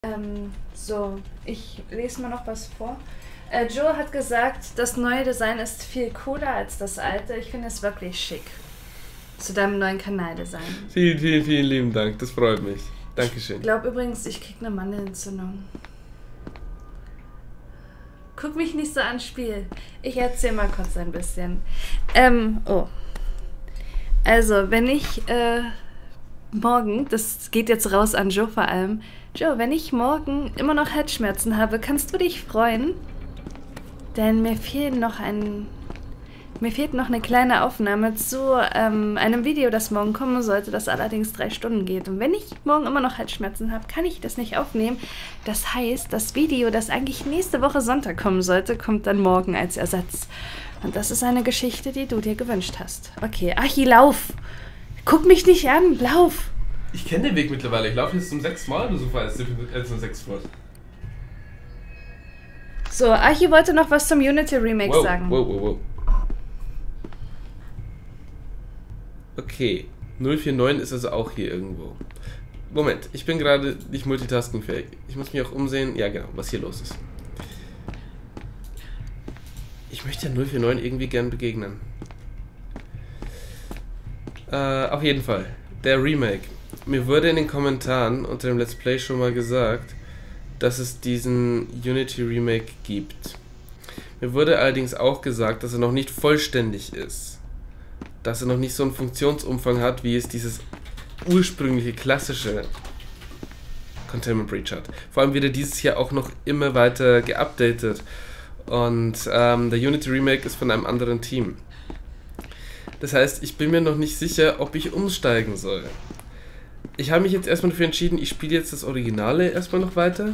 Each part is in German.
So, ich lese mal noch was vor. Joe hat gesagt, das neue Design ist viel cooler als das alte. Ich finde es wirklich schick. Zu deinem neuen Kanaldesign. Vielen, vielen, vielen lieben Dank. Das freut mich. Dankeschön. Ich glaube übrigens, ich krieg eine Mandelentzündung. Guck mich nicht so an, Spiel. Ich erzähl mal kurz ein bisschen. Oh. Also, wenn ich morgen, das geht jetzt raus an Joe vor allem. Joe, wenn ich morgen immer noch Herzschmerzen habe, kannst du dich freuen? Denn mir fehlt noch eine kleine Aufnahme zu einem Video, das morgen kommen sollte, das allerdings 3 Stunden geht. Und wenn ich morgen immer noch Halsschmerzen habe, kann ich das nicht aufnehmen. Das heißt, das Video, das eigentlich nächste Woche Sonntag kommen sollte, kommt dann morgen als Ersatz. Und das ist eine Geschichte, die du dir gewünscht hast. Okay, Achi, lauf! Guck mich nicht an, lauf! Ich kenne den Weg mittlerweile. Ich laufe jetzt zum 6. Mal oder so weit als zum 6. Mal. So, Achi wollte noch was zum Unity Remake sagen. Wow. Okay, 049 ist also auch hier irgendwo. Moment, ich bin gerade nicht multitaskingfähig. Ich muss mich auch umsehen. Ja, genau, was hier los ist. Ich möchte ja 049 irgendwie gern begegnen. Auf jeden Fall, der Remake. Mir wurde in den Kommentaren unter dem Let's Play schon mal gesagt, dass es diesen Unity Remake gibt. Mir wurde allerdings auch gesagt, dass er noch nicht vollständig ist. Dass er noch nicht so einen Funktionsumfang hat, wie es dieses ursprüngliche, klassische Containment Breach hat. Vor allem wird er dieses Jahr auch noch immer weiter geupdatet. Und der Unity Remake ist von einem anderen Team. Das heißt, ich bin mir noch nicht sicher, ob ich umsteigen soll. Ich habe mich jetzt erstmal dafür entschieden, ich spiele jetzt das Originale erstmal noch weiter.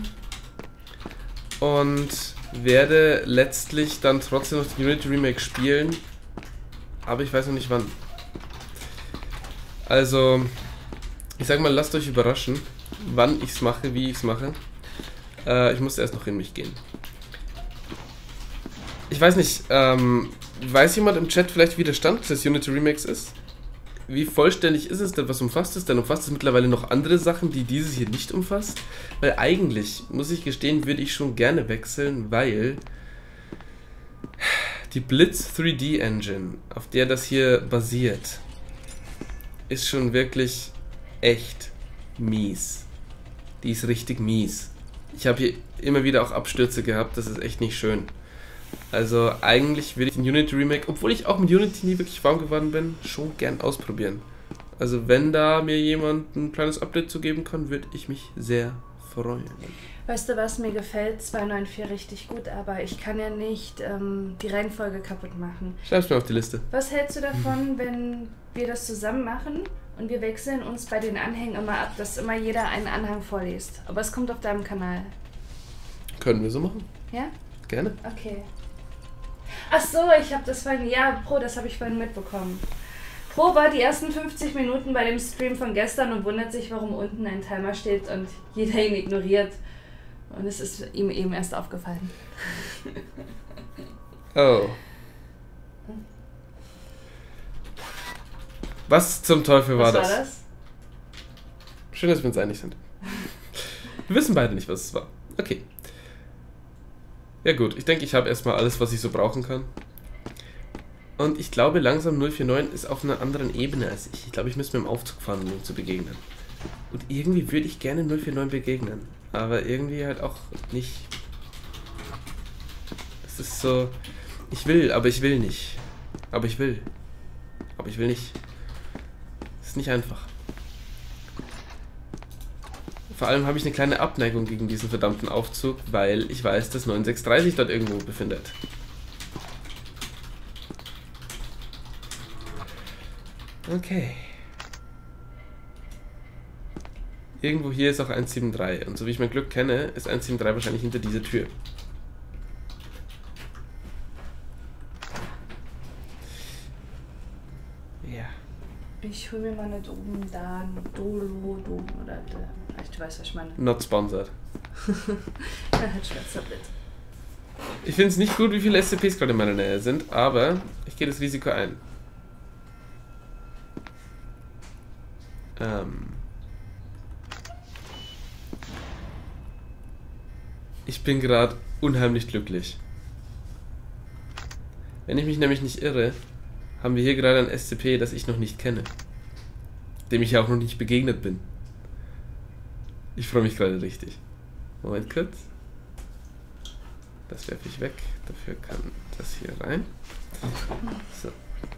Und werde letztlich dann trotzdem noch den Unity Remake spielen. Aber ich weiß noch nicht wann. Also, ich sag mal, lasst euch überraschen, wann ich es mache, wie ich es mache. Ich muss erst noch in mich gehen. Ich weiß nicht, weiß jemand im Chat vielleicht, wie der Stand des Unity Remakes ist? Wie vollständig ist es denn? Was umfasst es denn? Umfasst es mittlerweile noch andere Sachen, die dieses hier nicht umfasst? Weil eigentlich, muss ich gestehen, würde ich schon gerne wechseln, weil die Blitz 3D Engine, auf der das hier basiert, ist schon wirklich echt mies. Die ist richtig mies. Ich habe hier immer wieder auch Abstürze gehabt, das ist echt nicht schön. Also eigentlich würde ich den Unity Remake, obwohl ich auch mit Unity nie wirklich warm geworden bin, schon gern ausprobieren. Also wenn da mir jemand ein kleines Update zu geben kann, würde ich mich sehr freuen. Weißt du was, mir gefällt 294 richtig gut, aber ich kann ja nicht die Reihenfolge kaputt machen. Schreib's mir auf die Liste. Was hältst du davon, wenn wir das zusammen machen und wir wechseln uns bei den Anhängen immer ab, dass immer jeder einen Anhang vorliest? Aber es kommt auf deinem Kanal. Können wir so machen? Ja? Gerne. Okay. Ach so, ich habe das vorhin, ja, Pro, das habe ich vorhin mitbekommen. Pro war die ersten 50 Minuten bei dem Stream von gestern und wundert sich, warum unten ein Timer steht und jeder ihn ignoriert. Und es ist ihm eben erst aufgefallen. Oh. Was zum Teufel war das? Was war das? Schön, dass wir uns einig sind. Wir wissen beide nicht, was es war. Okay. Ja gut, ich denke, ich habe erstmal alles, was ich so brauchen kann. Und ich glaube, langsam 049 ist auf einer anderen Ebene als ich. Ich glaube, ich müsste mit dem Aufzug fahren, um ihm zu begegnen. Und irgendwie würde ich gerne 049 begegnen. Aber irgendwie halt auch nicht. Das ist so... Ich will, aber ich will nicht. Aber ich will. Aber ich will nicht. Das ist nicht einfach. Vor allem habe ich eine kleine Abneigung gegen diesen verdammten Aufzug, weil ich weiß, dass 9630 sich dort irgendwo befindet. Okay. Irgendwo hier ist auch 173 und so wie ich mein Glück kenne, ist 173 wahrscheinlich hinter dieser Tür. Ja. Ich hole mir mal nicht oben da ein Dolo oder du weißt, was ich meine. Not sponsored. Dann halt Schmerztablett. Ich finde es nicht gut, wie viele SCPs gerade in meiner Nähe sind, aber ich gehe das Risiko ein. Ich bin gerade unheimlich glücklich. Wenn ich mich nämlich nicht irre, haben wir hier gerade ein SCP, das ich noch nicht kenne. Dem ich ja auch noch nicht begegnet bin. Ich freue mich gerade richtig. Moment kurz. Das werfe ich weg. Dafür kann das hier rein. So.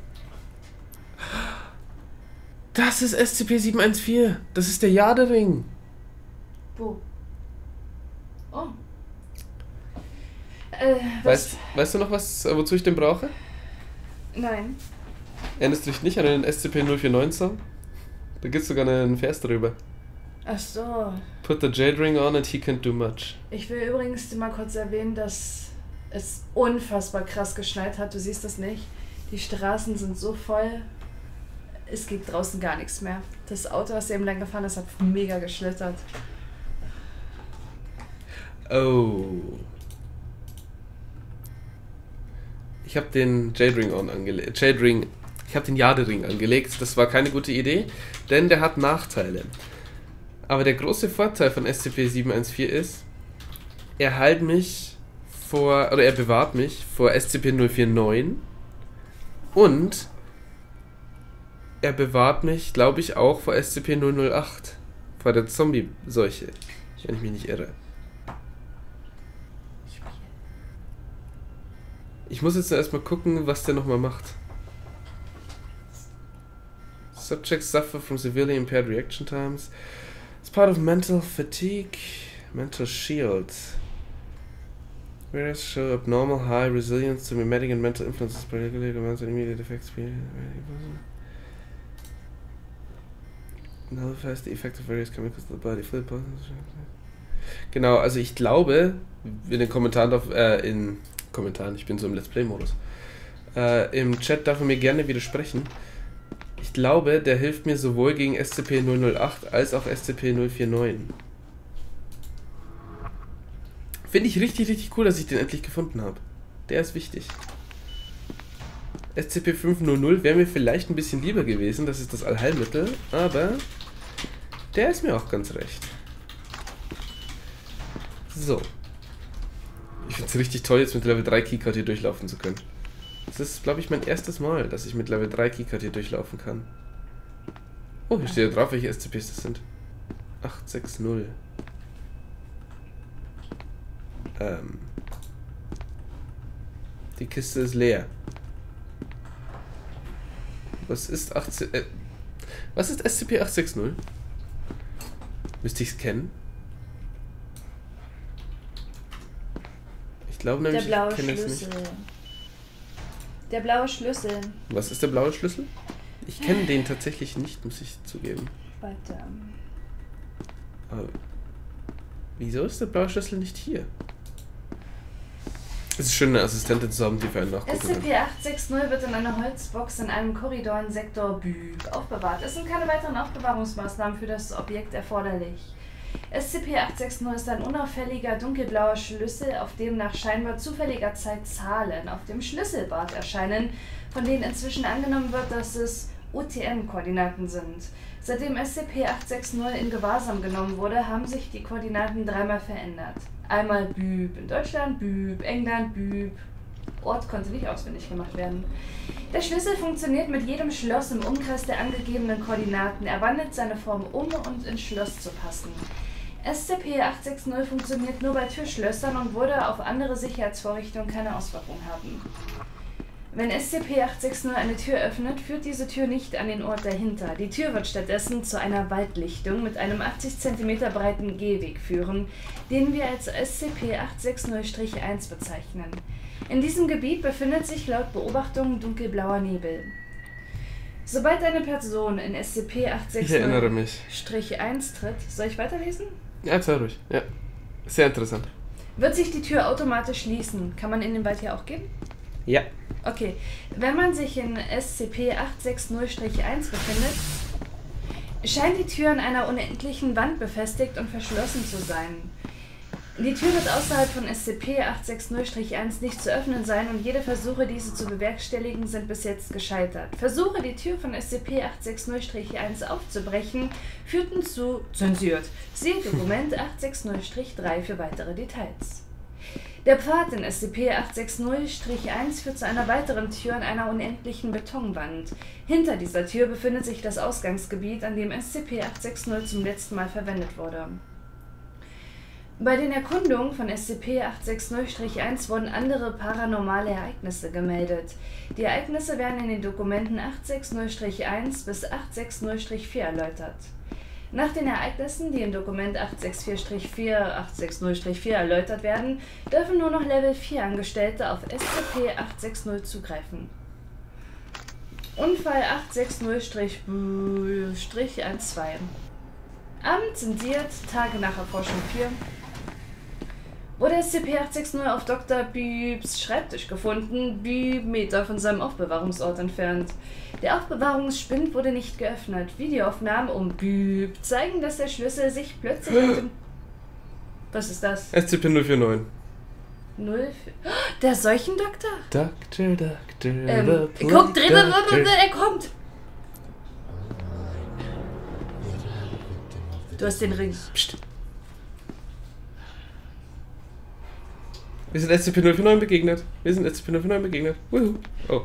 Das ist SCP-714. Das ist der Jadering. Wo? Oh. Weißt du noch, wozu ich den brauche? Nein. Erinnerst du dich nicht an den SCP-049-Song? Da gibt es sogar einen Vers darüber. Ach so. Put the jade ring on and he can't do much. Ich will übrigens mal kurz erwähnen, dass es unfassbar krass geschneit hat. Du siehst das nicht. Die Straßen sind so voll. Es geht draußen gar nichts mehr. Das Auto, was eben lang gefahren ist, hat mega geschlittert. Oh. Ich habe den Jade Ring angelegt. Ich habe den Jadering angelegt. Das war keine gute Idee, denn der hat Nachteile. Aber der große Vorteil von SCP-714 ist, er bewahrt mich vor SCP-049 und er bewahrt mich, glaube ich, auch vor SCP-008, vor der Zombie-Seuche, wenn ich mich nicht irre. Ich muss jetzt erstmal gucken, was der nochmal macht. Subjects suffer from severely impaired reaction times. It's part of mental fatigue, mental shield. Whereas show abnormal high resilience to mimetic and mental influences, particularly the mental immediate effects. Nullifies the effect of various chemicals in the body. Genau, also ich glaube, in den Kommentaren, ich bin so im Let's Play-Modus. Im Chat darf er mir gerne widersprechen. Ich glaube, der hilft mir sowohl gegen SCP-008 als auch SCP-049. Finde ich richtig, richtig cool, dass ich den endlich gefunden habe. Der ist wichtig. SCP-500 wäre mir vielleicht ein bisschen lieber gewesen, das ist das Allheilmittel, aber der ist mir auch ganz recht. So. Ich finde es richtig toll, jetzt mit Level 3 Keycard hier durchlaufen zu können. Das ist, glaube ich, mein erstes Mal, dass ich mit Level 3 Keycard hier durchlaufen kann. Oh, hier steht ja drauf, welche SCPs das sind. 860. Die Kiste ist leer. Was ist was ist SCP-860? Müsste ich es kennen? Ich glaube nämlich, der blaue ich kenne es Schlüssel. nicht. Der blaue Schlüssel. Was ist der blaue Schlüssel? Ich kenne den tatsächlich nicht, muss ich zugeben. Warte. Aber wieso ist der blaue Schlüssel nicht hier? Es ist schön, eine Assistentin zu haben, die für einen nachgucken kann. SCP-860 wird in einer Holzbox in einem Korridor in Sektor Büb aufbewahrt. Es sind keine weiteren Aufbewahrungsmaßnahmen für das Objekt erforderlich. SCP-860 ist ein unauffälliger dunkelblauer Schlüssel, auf dem nach scheinbar zufälliger Zeit Zahlen auf dem Schlüsselbart erscheinen, von denen inzwischen angenommen wird, dass es UTM-Koordinaten sind. Seitdem SCP-860 in Gewahrsam genommen wurde, haben sich die Koordinaten dreimal verändert. Einmal Büb in Deutschland, Büb, England, Büb. Ort konnte nicht auswendig gemacht werden. Der Schlüssel funktioniert mit jedem Schloss im Umkreis der angegebenen Koordinaten. Er wandelt seine Form um ins Schloss zu passen. SCP-860 funktioniert nur bei Türschlössern und würde auf andere Sicherheitsvorrichtungen keine Auswirkung haben. Wenn SCP-860 eine Tür öffnet, führt diese Tür nicht an den Ort dahinter. Die Tür wird stattdessen zu einer Waldlichtung mit einem 80 cm breiten Gehweg führen, den wir als SCP-860-1 bezeichnen. In diesem Gebiet befindet sich laut Beobachtungen dunkelblauer Nebel. Sobald eine Person in SCP-860-1 tritt, soll ich weiterlesen? Ja, sei ruhig. Ja. Sehr interessant. Wird sich die Tür automatisch schließen. Kann man in den Wald hier auch gehen? Ja. Okay. Wenn man sich in SCP-860-1 befindet, scheint die Tür an einer unendlichen Wand befestigt und verschlossen zu sein. Die Tür wird außerhalb von SCP-860-1 nicht zu öffnen sein und jede Versuche, diese zu bewerkstelligen, sind bis jetzt gescheitert. Versuche, die Tür von SCP-860-1 aufzubrechen, führten zu zensiert. Siehe Dokument 860-3 für weitere Details. Der Pfad in SCP-860-1 führt zu einer weiteren Tür an einer unendlichen Betonwand. Hinter dieser Tür befindet sich das Ausgangsgebiet, an dem SCP-860 zum letzten Mal verwendet wurde. Bei den Erkundungen von SCP-860-1 wurden andere paranormale Ereignisse gemeldet. Die Ereignisse werden in den Dokumenten 860-1 bis 860-4 erläutert. Nach den Ereignissen, die im Dokument 860-4 erläutert werden, dürfen nur noch Level 4 Angestellte auf SCP-860 zugreifen. Unfall 860-12 Abend zensiert, Tage nach Erforschung 4 wurde SCP-860 auf Dr. Bübs Schreibtisch gefunden, Meter von seinem Aufbewahrungsort entfernt. Der Aufbewahrungsspind wurde nicht geöffnet. Videoaufnahmen um Büb zeigen, dass der Schlüssel sich plötzlich mit dem... Was ist das? SCP-049. Der Seuchendoktor? Doktor. Guck drin, er kommt! Du hast den Ring. Psst. Wir sind SCP-049 begegnet. Wuhu. Oh.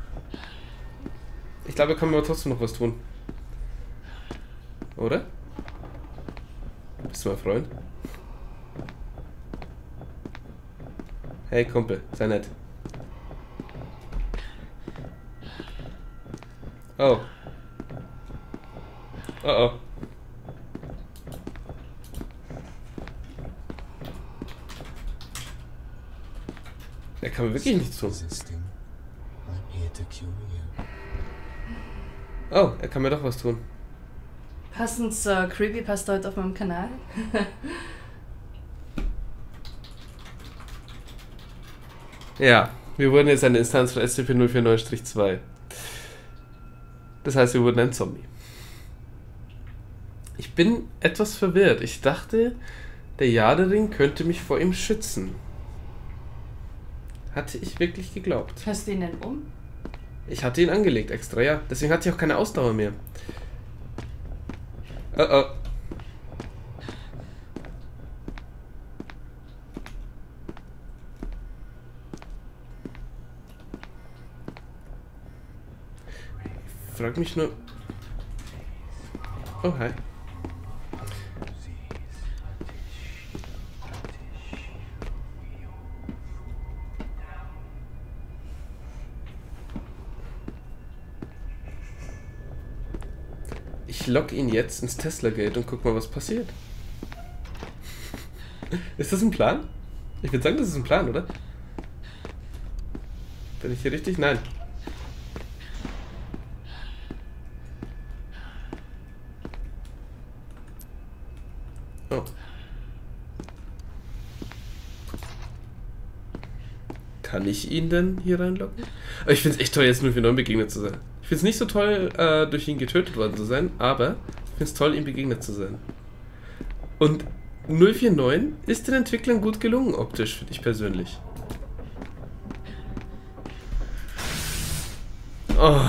Ich glaube, da kann man aber trotzdem noch was tun. Oder? Bist du mein Freund? Hey Kumpel, sei nett. Oh. Oh. Er kann mir wirklich nichts tun. Oh, er kann mir doch was tun. Passend zur Creepypasta heute auf meinem Kanal. Ja, wir wurden jetzt eine Instanz von SCP-049-2. Das heißt, wir wurden ein Zombie. Ich bin etwas verwirrt. Ich dachte, der Jadering könnte mich vor ihm schützen. Hatte ich wirklich geglaubt. Hast du ihn denn um? Ich hatte ihn angelegt extra, ja. Deswegen hatte ich auch keine Ausdauer mehr. Oh oh. Ich frag mich nur... Oh, hi. Ich logge ihn jetzt ins Tesla-Gate und guck mal, was passiert. Ist das ein Plan? Ich würde sagen, das ist ein Plan, oder? Bin ich hier richtig? Nein. Oh. Kann ich ihn denn hier reinloggen? Aber ich finde es echt toll, jetzt 049 begegnet zu sein. Ich finde es nicht so toll, durch ihn getötet worden zu sein, aber ich finde es toll, ihm begegnet zu sein. Und 049 ist den Entwicklern gut gelungen, optisch, finde ich persönlich. Oh.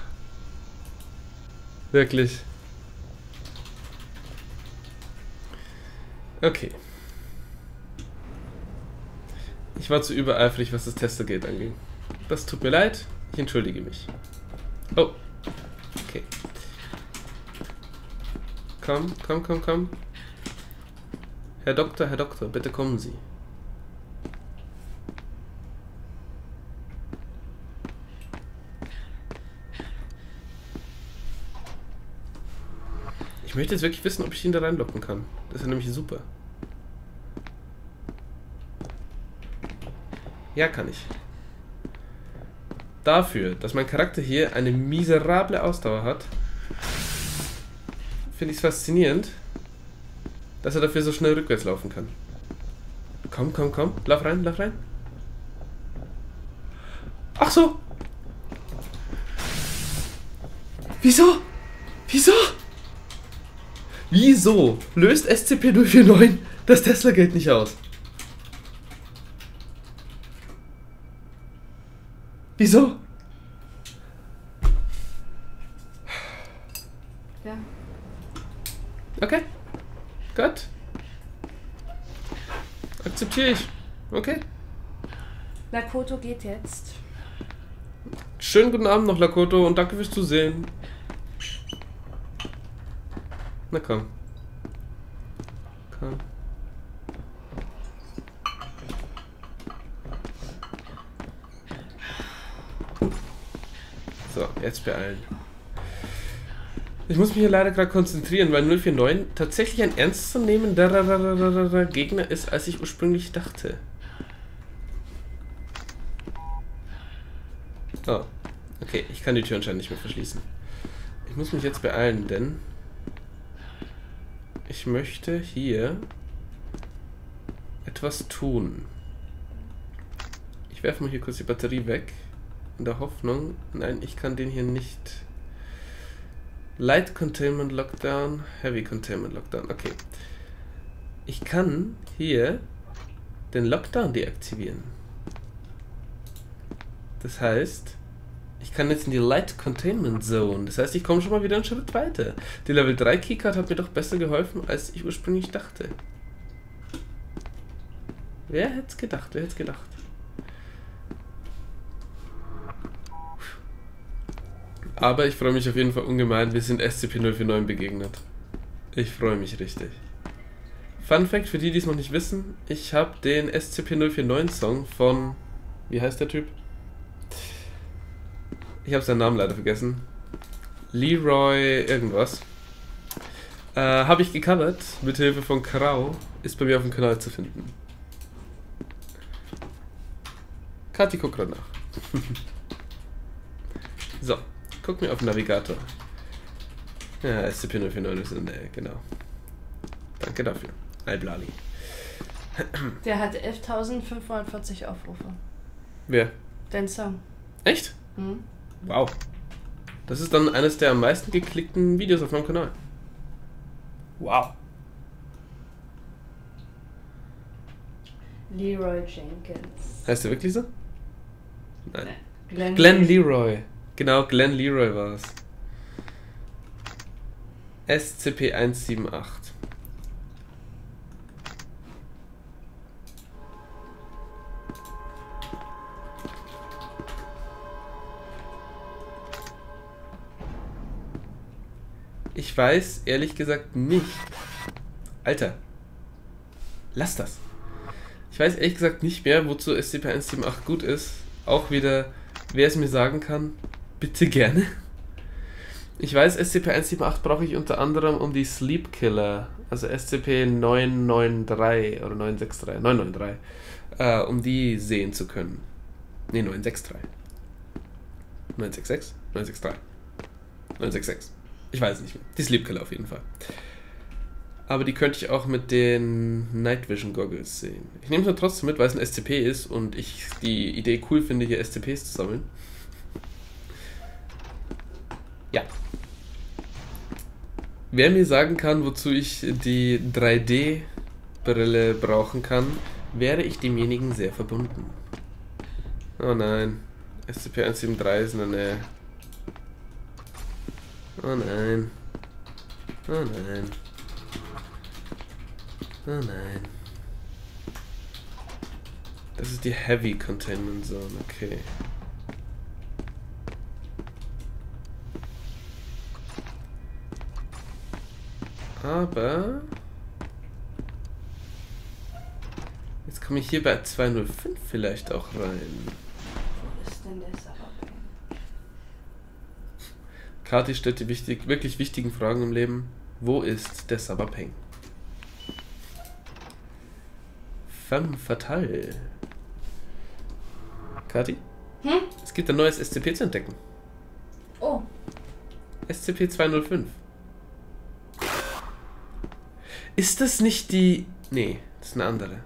Wirklich. Okay. Ich war zu übereifrig, was das Tester-Gate anging. Das tut mir leid, ich entschuldige mich. Oh. Okay. Komm. Herr Doktor, bitte kommen Sie. Ich möchte jetzt wirklich wissen, ob ich ihn da reinlocken kann. Das ist ja nämlich super. Ja, kann ich. Dafür, dass mein Charakter hier eine miserable Ausdauer hat, finde ich es faszinierend, dass er dafür so schnell rückwärts laufen kann. Komm. Lauf rein. Ach so. Wieso löst SCP-049 das Tesla-Gate nicht aus? Wieso? Ja. Okay. Gut. Akzeptiere ich. Okay. Lakoto geht jetzt. Schönen guten Abend noch, Lakoto, und danke fürs Zusehen. Na komm. Komm. So, jetzt beeilen. Ich muss mich hier leider gerade konzentrieren, weil 049 tatsächlich ein ernstzunehmender Gegner ist, als ich ursprünglich dachte. Oh, okay, ich kann die Tür anscheinend nicht mehr verschließen. Ich muss mich jetzt beeilen, denn ich möchte hier etwas tun. Ich werfe mal hier kurz die Batterie weg, in der Hoffnung, nein, ich kann den hier nicht. Light Containment Lockdown, Heavy Containment Lockdown, okay. Ich kann hier den Lockdown deaktivieren. Das heißt, ich kann jetzt in die Light Containment Zone. Das heißt, ich komme schon mal wieder einen Schritt weiter. Die Level 3 Keycard hat mir doch besser geholfen, als ich ursprünglich dachte. Wer hätte es gedacht? Wer hätte es gedacht? Aber ich freue mich auf jeden Fall ungemein, wir sind SCP-049 begegnet. Ich freue mich richtig. Fun Fact für die, die es noch nicht wissen, ich habe den SCP-049-Song von, wie heißt der Typ? Ich habe seinen Namen leider vergessen. Leroy irgendwas. Habe ich gecovert, mit Hilfe von Krau, ist bei mir auf dem Kanal zu finden. Kathi guckt gerade nach. So. Guck mir auf den Navigator. Ja, SCP-049 ist in der Nähe, genau. Danke dafür. Alblali. Der hat 11.540 Aufrufe. Wer? Dein Song. Echt? Mhm. Wow. Das ist dann eines der am meisten geklickten Videos auf meinem Kanal. Wow. Leroy Jenkins. Heißt der wirklich so? Nein. Glenn Leroy. Genau, Glenn Leroy war es. SCP-178. Ich weiß ehrlich gesagt nicht. Alter. Lass das. Ich weiß ehrlich gesagt nicht mehr, wozu SCP-178 gut ist. Auch wieder, wer es mir sagen kann, bitte gerne. Ich weiß, SCP-178 brauche ich unter anderem, um die Sleep Killer, also SCP-993 oder 993, um die sehen zu können. Ne, 963. 966? 963. 966. Ich weiß es nicht mehr. Die Sleep Killer auf jeden Fall. Aber die könnte ich auch mit den Night Vision Goggles sehen. Ich nehme es nur trotzdem mit, weil es ein SCP ist und ich die Idee cool finde, hier SCPs zu sammeln. Ja. Wer mir sagen kann, wozu ich die 3D-Brille brauchen kann, wäre ich demjenigen sehr verbunden. Oh nein. SCP-173 ist in der Nähe. Oh nein. Oh nein. Oh nein. Das ist die Heavy Containment Zone, okay. Aber jetzt komme ich hier bei 205 vielleicht auch rein. Wo ist denn der Sabberpeng? Kathi stellt die wirklich wichtigen Fragen im Leben. Wo ist der Sabberpeng? Femme fatale. Kathi? Es gibt ein neues SCP zu entdecken. Oh. SCP-205. Ist das nicht die... Nee, das ist eine andere.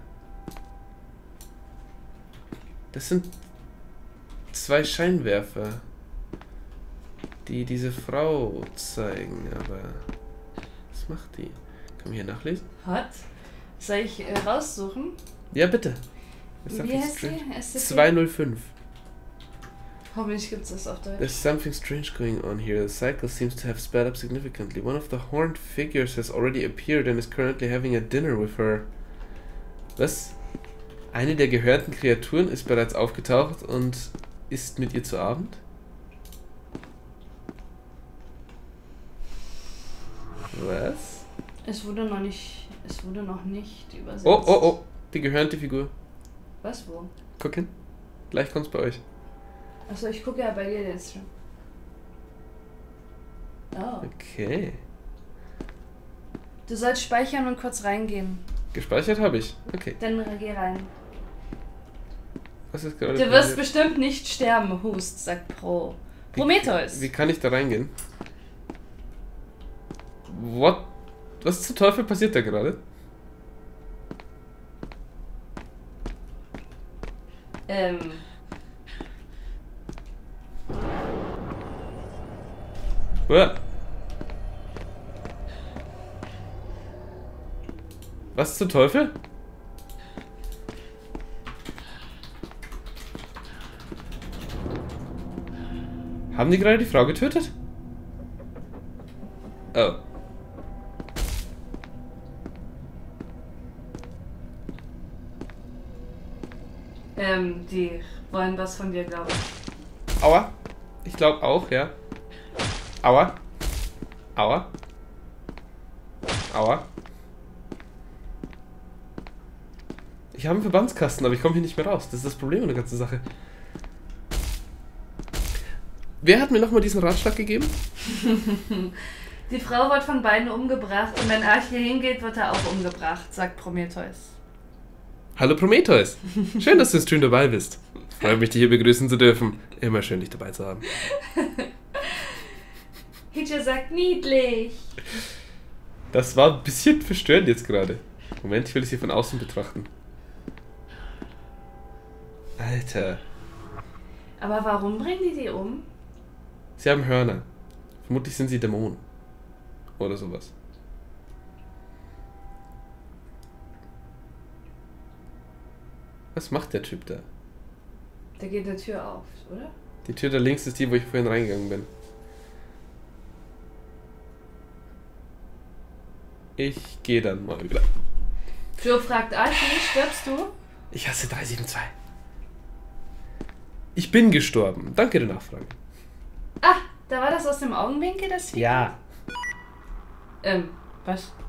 Das sind zwei Scheinwerfer, die diese Frau zeigen, aber... Was macht die? Kann man hier nachlesen? Hat? Soll ich raussuchen? Ja, bitte. Wie heißt die? SCP? 205. Hoffentlich gibt's das auf Deutsch. There's something strange going on here. The cycle seems to have sped up significantly. One of the horned figures has already appeared and is currently having a dinner with her. Was? Eine der gehörnten Kreaturen ist bereits aufgetaucht und isst mit ihr zu Abend? Was? Es wurde noch nicht übersetzt. Oh, oh, oh. Die gehörnte Figur. Was, wo? Guck hin. Gleich kommt's bei euch. Achso, ich gucke ja bei dir jetzt schon. Oh. Okay. Du sollst speichern und kurz reingehen. Gespeichert habe ich. Okay. Dann geh rein. Was ist gerade Du wirst bestimmt nicht sterben, Hust, sagt Prometheus. Wie kann ich da reingehen? What? Was zum Teufel passiert da gerade? Was zum Teufel? Haben die gerade die Frau getötet? Oh. Die wollen was von dir, glaube ich. Aua. Ich glaube auch, ja. Aua. Aua. Aua. Ich habe einen Verbandskasten, aber ich komme hier nicht mehr raus. Das ist das Problem an der ganzen Sache. Wer hat mir nochmal diesen Ratschlag gegeben? Die Frau wird von beiden umgebracht und wenn Arch hier hingeht, wird er auch umgebracht, sagt Prometheus. Hallo Prometheus. Schön, dass du im Stream dabei bist. Freue mich, dich hier begrüßen zu dürfen. Immer schön, dich dabei zu haben. Hitcher sagt niedlich. Das war ein bisschen verstörend jetzt gerade. Moment, ich will es hier von außen betrachten. Alter. Aber warum bringen die um? Sie haben Hörner. Vermutlich sind sie Dämonen. Oder sowas. Was macht der Typ da? Da geht eine Tür auf, oder? Die Tür da links ist die, wo ich vorhin reingegangen bin. Ich gehe dann mal wieder. Joe fragt Archie, stirbst du? Ich hasse 372. Ich bin gestorben. Danke der Nachfrage. Ah, da war das aus dem Augenwinkel, das Vieh? Ja. Was?